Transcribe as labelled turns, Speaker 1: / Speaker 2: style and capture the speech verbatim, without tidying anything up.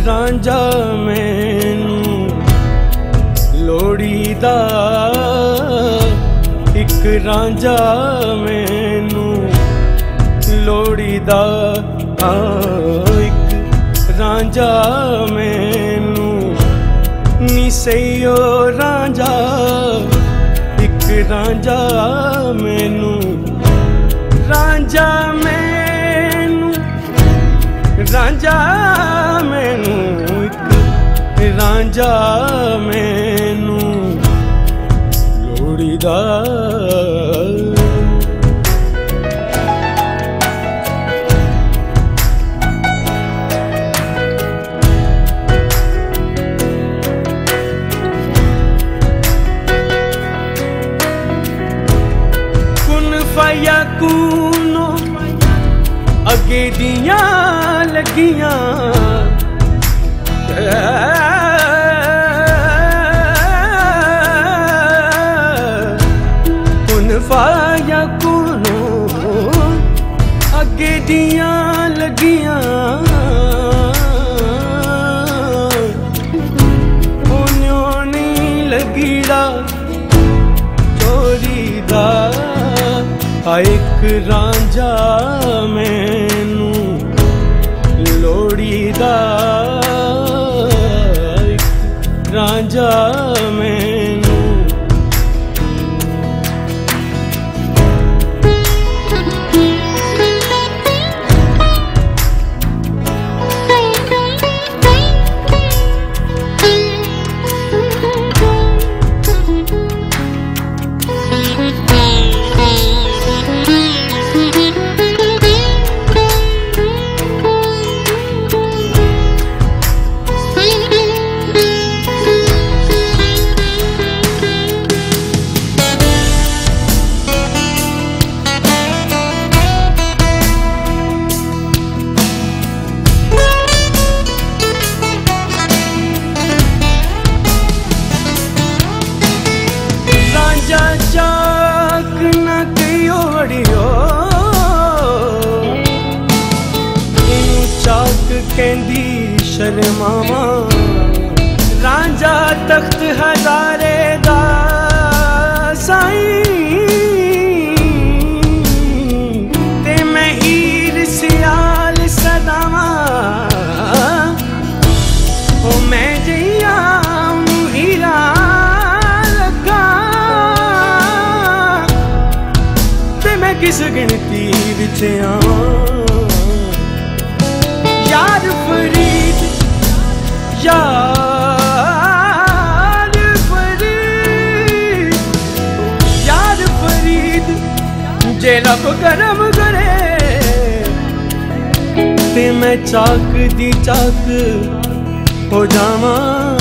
Speaker 1: रांझा मैनू लोड़ीदा, एक रांझा मैनू लोड़ीदा, एक रांझा मैनू नी सईयो रांझा, एक रांझा मैनू, रांझा मैनू, रांझा मैनू, एक रांझा मैनू लोड़ीदा। फयकूनो अगे दियां लगियां, कुन फयकूनो अगे दियां लगियां, उन्यों नहीं लगीड़ा चोरीदा, एक रांझा मैनू लोड़ीदा, एक रांझा मैनू। चाक न कयो वड़ियो, इनू चाक कहंदी शर्मावा, रांझा तख्त हजारे दा साईं, ते मैं हीर सियाल सदावा, ओ मैं जइया हीरा किस गिनती विच आवां, यार फरीद, यार फरीद, यार फरीद, जे रब करम करे ते मैं चाक दी चाक हो जावां।